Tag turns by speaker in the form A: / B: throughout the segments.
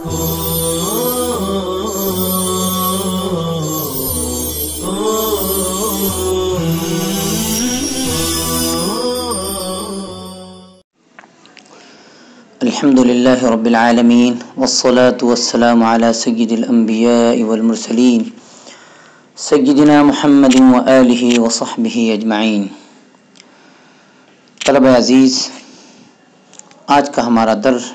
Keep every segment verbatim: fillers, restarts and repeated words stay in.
A: الحمد للہ رب العالمین والصلاة والسلام علی سید الانبیاء والمرسلین سیدنا محمد وآلہ وصحبہ اجمعین۔ طلبہ عزیز، آج کا ہمارا درس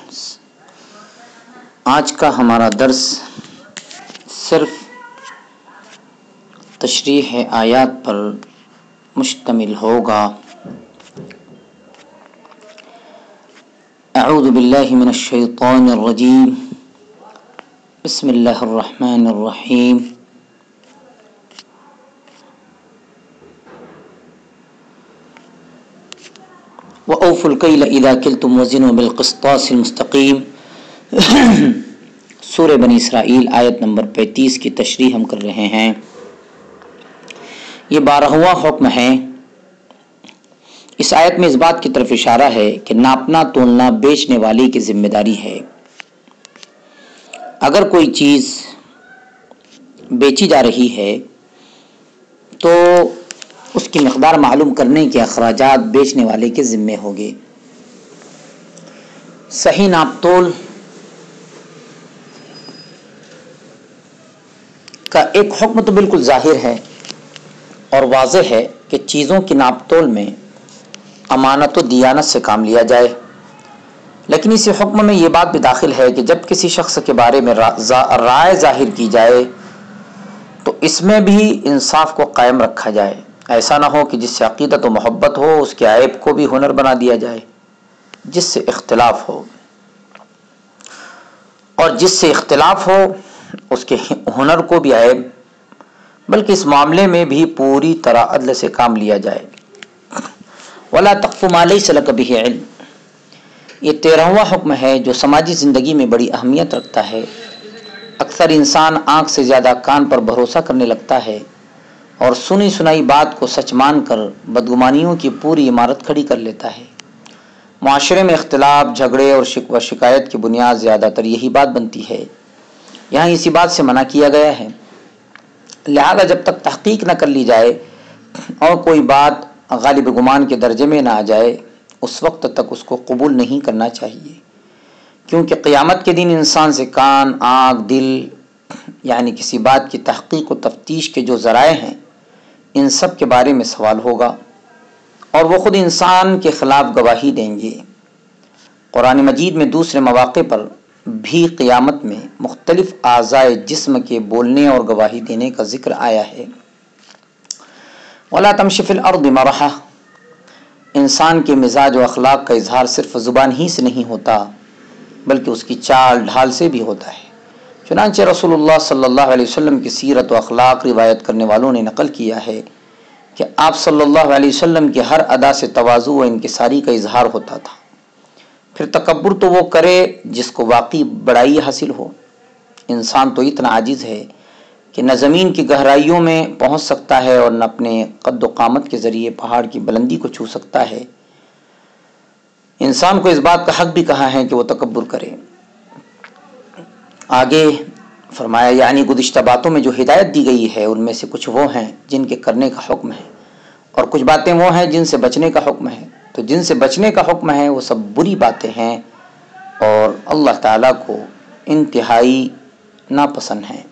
A: آج کا ہمارا درس صرف تشریح آیات پر مشتمل ہوگا۔ اعوذ باللہ من الشیطان الرجیم، بسم اللہ الرحمن الرحیم۔ وَأَوْفُوا الْكَيْلَ إِذَا كِلْتُمْ وَزِنُوا بِالْقِسْطَاسِ الْمُسْتَقِيمِ۔ سورہ بنی اسرائیل آیت نمبر پینتیس کی تشریح ہم کر رہے ہیں۔ یہ بارہواں حکم ہے۔ اس آیت میں اس بات کی طرف اشارہ ہے کہ ناپنا تولنا بیچنے والے کی ذمہ داری ہے۔ اگر کوئی چیز بیچی جا رہی ہے تو اس کی مقدار معلوم کرنے کے اخراجات بیچنے والے کے ذمے ہوگے۔ صحیح ناپ تول کا ایک حکم تو بالکل ظاہر ہے اور واضح ہے کہ چیزوں کی ناپ تول میں امانت و دیانت سے کام لیا جائے، لیکن اسی حکم میں یہ بات بھی داخل ہے کہ جب کسی شخص کے بارے میں رائے ظاہر کی جائے تو اس میں بھی انصاف کو قائم رکھا جائے۔ ایسا نہ ہو کہ جس سے عقیدت و محبت ہو اس کے عیب کو بھی ہنر بنا دیا جائے، جس سے اختلاف ہو اور جس سے اختلاف ہو اس کے ہنر کو بھی عیب، بلکہ اس معاملے میں بھی پوری طرح عدل سے کام لیا جائے۔ وَلَا تَقْفُ مَا لَيْسَ لَكَ بِهِ عِلْمٌ، یہ تیرہواں حکم ہے جو سماجی زندگی میں بڑی اہمیت رکھتا ہے۔ اکثر انسان آنکھ سے زیادہ کان پر بھروسہ کرنے لگتا ہے اور سنی سنائی بات کو سچ مان کر بدگمانیوں کی پوری عمارت کھڑی کر لیتا ہے۔ معاشرے میں اختلاف، جھگڑے اور شکوہ شکایت کی بنیاد زیادہ تر یہی بات بنتی ہے۔ یہاں اسی بات سے منع کیا گیا ہے، لہذا جب تک تحقیق نہ کر لی جائے اور کوئی بات غالب گمان کے درجے میں نہ آ جائے اس وقت تک اس کو قبول نہیں کرنا چاہیے، کیونکہ قیامت کے دن انسان سے کان، آنکھ، دل یعنی کسی بات کی تحقیق و تفتیش کے جو ذرائع ہیں ان سب کے بارے میں سوال ہوگا اور وہ خود انسان کے خلاف گواہی دیں گے۔ قرآن مجید میں دوسرے مواقع پر بھی قیامت میں مختلف اعضائے جسم کے بولنے اور گواہی دینے کا ذکر آیا ہے۔ وَلَا تَمْشِ فِي الْأَرْضِ مَرَحًا، انسان کے مزاج و اخلاق کا اظہار صرف زبان ہی سے نہیں ہوتا بلکہ اس کی چال ڈھال سے بھی ہوتا ہے۔ چنانچہ رسول اللہ صلی اللہ علیہ وسلم کی سیرت و اخلاق روایت کرنے والوں نے نقل کیا ہے کہ آپ صلی اللہ علیہ وسلم کی ہر ادا سے تواضع و انکساری کا اظہار ہوتا تھا۔ پھر تکبر تو وہ کرے جس کو واقعی بڑائی حاصل ہو۔ انسان تو اتنا عاجز ہے کہ نہ زمین کی گہرائیوں میں پہنچ سکتا ہے اور نہ اپنے قد و قامت کے ذریعے پہاڑ کی بلندی کو چھو سکتا ہے۔ انسان کو اس بات کا حق بھی کہا ہے کہ وہ تکبر کرے۔ آگے فرمایا یعنی گزشتہ باتوں میں جو ہدایت دی گئی ہے ان میں سے کچھ وہ ہیں جن کے کرنے کا حکم ہے اور کچھ باتیں وہ ہیں جن سے بچنے کا حکم ہے۔ تو جن سے بچنے کا حکم ہے وہ سب بری باتیں ہیں اور اللہ تعالیٰ کو انتہائی ناپسند ہیں۔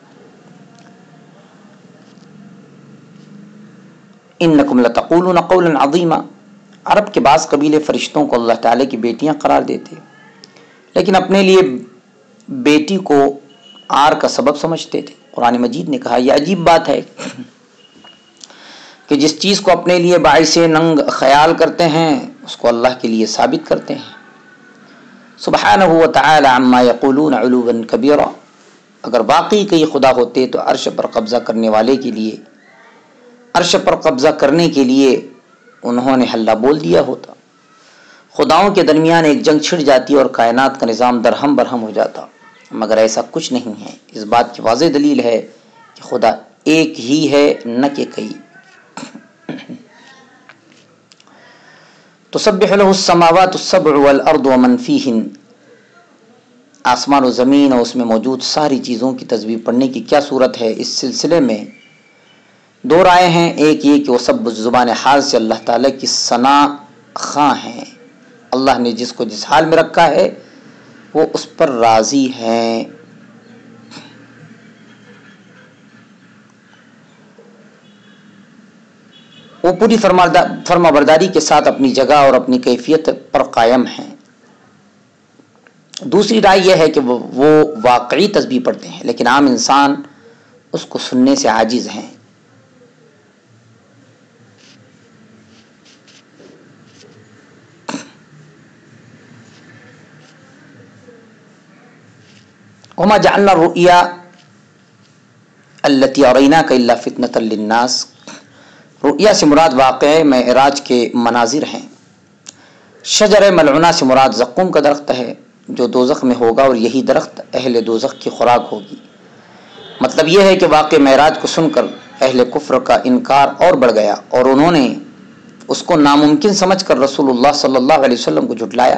A: انکم لتقولون قولا عظیما، عرب کے بعض قبیلے فرشتوں کو اللہ تعالیٰ کی بیٹیاں قرار دیتے لیکن اپنے لیے بیٹی کو آر کا سبب سمجھتے تھے۔ قرآن مجید نے کہا یہ عجیب بات ہے کہ جس چیز کو اپنے لیے باعث ننگ خیال کرتے ہیں اس کو اللہ کے لیے ثابت کرتے ہیں۔ سبحانہ و تعالی عما یقولون علوا کبیرا، اگر واقعی کئی خدا ہوتے تو عرش پر قبضہ کرنے والے کے لیے عرش پر قبضہ کرنے کے لیے انہوں نے حلہ بول دیا ہوتا۔ خداؤں کے درمیان ایک جنگ چھڑ جاتی اور کائنات کا نظام درہم برہم ہو جاتا، مگر ایسا کچھ نہیں ہے۔ اس بات کی واضح دلیل ہے کہ خدا ایک ہی ہے نہ کہ کئی۔ تسبح له السماوات السبع والارض ومن فيهن، آسمان و زمین اور اس میں موجود ساری چیزوں کی تصویر پڑھنے کی کیا صورت ہے؟ اس سلسلے میں دو رائے ہیں. ایک یہ کہ وہ سب زبان حال سے اللہ تعالیٰ کی ثنا خواں ہیں، اللہ نے جس کو جس حال میں رکھا ہے وہ اس پر راضی ہیں. وہ پوری فرما برداری کے ساتھ اپنی جگہ اور اپنی کیفیت پر قائم ہیں. دوسری رائے یہ ہے کہ وہ واقعی تسبیح پڑھتے ہیں لیکن عام انسان اس کو سننے سے عاجز ہیں. وما جعلنا الرؤيا التي أريناك إلا فتنة للناس. رؤیا سے مراد واقعہ معراج کے مناظر ہیں. شجر ملعونہ سے مراد زقوم کا درخت ہے جو دوزخ میں ہوگا اور یہی درخت اہل دوزخ کی خوراک ہوگی. مطلب یہ ہے کہ واقع معراج کو سن کر اہل کفر کا انکار اور بڑھ گیا اور انہوں نے اس کو ناممکن سمجھ کر رسول اللہ صلی اللہ علیہ وسلم کو جھٹلایا.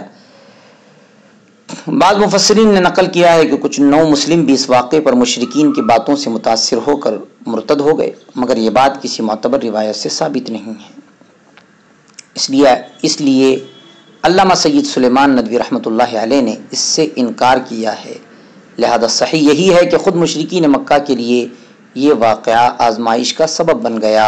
A: بعض مفسرین نے نقل کیا ہے کہ کچھ نو مسلم بھی اس واقعے پر مشرکین کی باتوں سے متاثر ہو کر مرتد ہو گئے، مگر یہ بات کسی معتبر روایت سے ثابت نہیں ہے. اس لیے اس لیے علامہ سید سلیمان ندوی رحمۃ اللہ علیہ نے اس سے انکار کیا ہے. لہذا صحیح یہی ہے کہ خود مشرکین مکہ کے لیے یہ واقعہ آزمائش کا سبب بن گیا.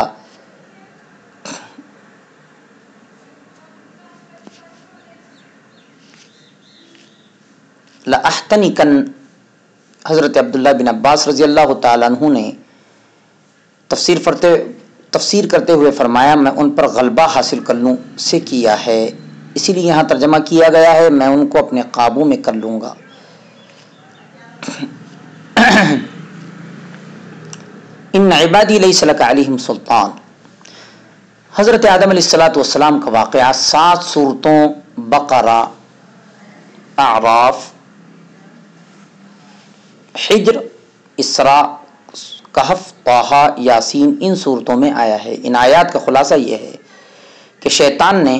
A: لَأَحْتَنِكَنْ حضرت عبداللہ بن عباس رضی اللہ تعالیٰ عنہ نے تفسیر فرتے تفسیر کرتے ہوئے فرمایا میں ان پر غلبہ حاصل کر لوں سے کیا ہے، اسی لیے یہاں ترجمہ کیا گیا ہے میں ان کو اپنے قابو میں کر لوں گا. ان عبادی لیس لک علیہم سلطان. حضرت آدم علیہ الصلوۃ والسلام کا واقعہ سات سورتوں بقرہ، اعراف، حجر، اسراء، کہف، طٰہٰ، یاسین ان صورتوں میں آیا ہے. ان آیات کا خلاصہ یہ ہے کہ شیطان نے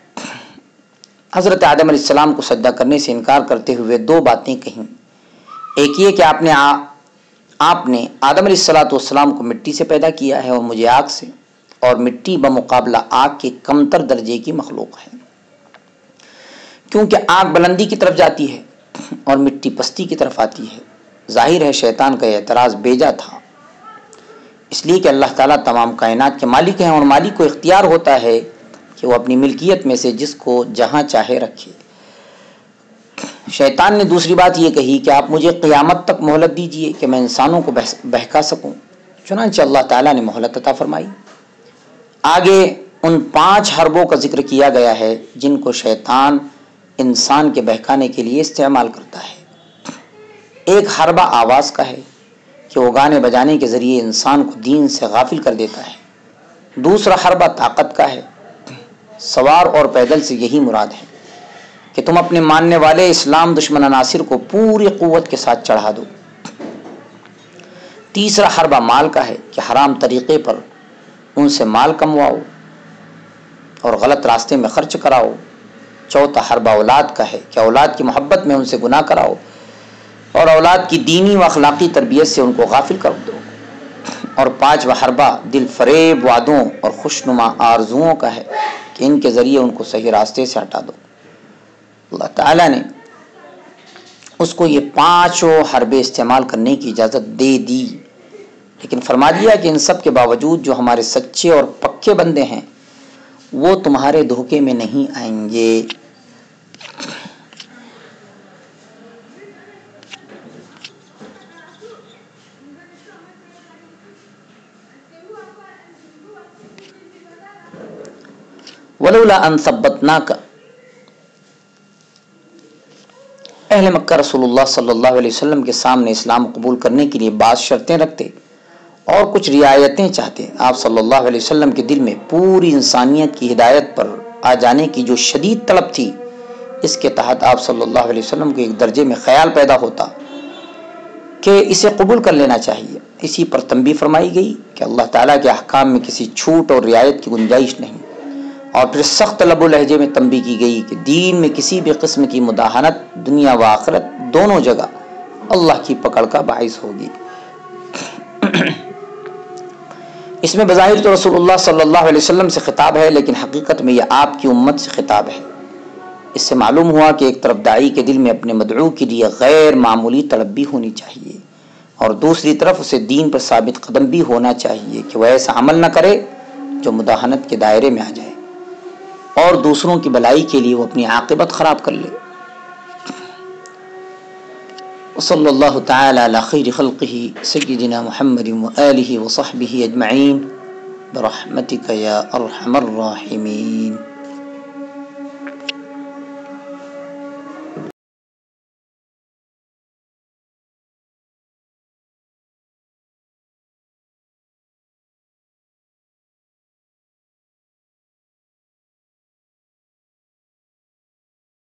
A: حضرت آدم علیہ السلام کو سجدہ کرنے سے انکار کرتے ہوئے دو باتیں کہیں. ایک یہ کہ آپ نے آپ نے آدم علیہ الصلوۃ والسلام کو مٹی سے پیدا کیا ہے اور مجھے آگ سے، اور مٹی بمقابلہ آگ کے کمتر درجے کی مخلوق ہے کیونکہ آگ بلندی کی طرف جاتی ہے اور مٹی پستی کی طرف آتی ہے. ظاہر ہے شیطان کا یہ اعتراض بیجا تھا، اس لیے کہ اللہ تعالیٰ تمام کائنات کے مالک ہیں اور مالک کو اختیار ہوتا ہے کہ وہ اپنی ملکیت میں سے جس کو جہاں چاہے رکھے. شیطان نے دوسری بات یہ کہی کہ آپ مجھے قیامت تک مہلت دیجئے کہ میں انسانوں کو بہکا سکوں. چنانچہ اللہ تعالیٰ نے مہلت عطا فرمائی. آگے ان پانچ حربوں کا ذکر کیا گیا ہے جن کو شیطان انسان کے بہکانے کے لیے استعمال کرتا ہے. ایک حربہ آواز کا ہے کہ وہ گانے بجانے کے ذریعے انسان کو دین سے غافل کر دیتا ہے. دوسرا حربہ طاقت کا ہے، سوار اور پیدل سے یہی مراد ہے کہ تم اپنے ماننے والے اسلام دشمن عناصر کو پوری قوت کے ساتھ چڑھا دو. تیسرا حربہ مال کا ہے کہ حرام طریقے پر ان سے مال کمواؤ اور غلط راستے میں خرچ کراؤ. چوتھا حربہ اولاد کا ہے کہ اولاد کی محبت میں ان سے گناہ کراؤ اور اولاد کی دینی و اخلاقی تربیت سے ان کو غافل کر دو. اور پانچواں حربہ دل فریب وعدوں اور خوشنما آرزوؤں کا ہے کہ ان کے ذریعے ان کو صحیح راستے سے ہٹا دو. اللہ تعالیٰ نے اس کو یہ پانچوں حربے استعمال کرنے کی اجازت دے دی، لیکن فرما دیا کہ ان سب کے باوجود جو ہمارے سچے اور پکے بندے ہیں وہ تمہارے دھوکے میں نہیں آئیں گے. ولولا ان ثبتناک. اہل مکہ رسول اللہ صلی اللہ علیہ وسلم کے سامنے اسلام قبول کرنے کے لیے بعض شرطیں رکھتے اور کچھ رعایتیں چاہتے. آپ صلی اللہ علیہ وسلم کے دل میں پوری انسانیت کی ہدایت پر آ جانے کی جو شدید طلب تھی، اس کے تحت آپ صلی اللہ علیہ وسلم کو ایک درجے میں خیال پیدا ہوتا کہ اسے قبول کر لینا چاہیے. اسی پر تنبیہ فرمائی گئی کہ اللہ تعالیٰ کے احکام میں کسی چھوٹ اور رعایت کی گنجائش نہیں. اور پھر سخت لب و لہجے میں تنبیہ کی گئی کہ دین میں کسی بھی قسم کی مداہنت دنیا و آخرت دونوں جگہ اللہ کی پکڑ کا باعث ہوگی۔ اس میں بظاہر تو رسول اللہ صلی اللہ علیہ وسلم سے خطاب ہے، لیکن حقیقت میں یہ آپ کی امت سے خطاب ہے۔ اس سے معلوم ہوا کہ ایک طرف داعی کے دل میں اپنے مدعو کے لیے غیر معمولی طلب بھی ہونی چاہیے، اور دوسری طرف اسے دین پر ثابت قدم بھی ہونا چاہیے کہ وہ ایسا عمل نہ کرے جو مداہنت کے دائرے میں آ جائے اور دوسروں کی بلائی کے لیے وہ اپنی عاقبت خراب کر لے۔ وصلی اللہ تعالی علی خیر خلقہ سیدنا محمد وآلہ وصحبہ اجمعین برحمتک یا ارحم الراحمین۔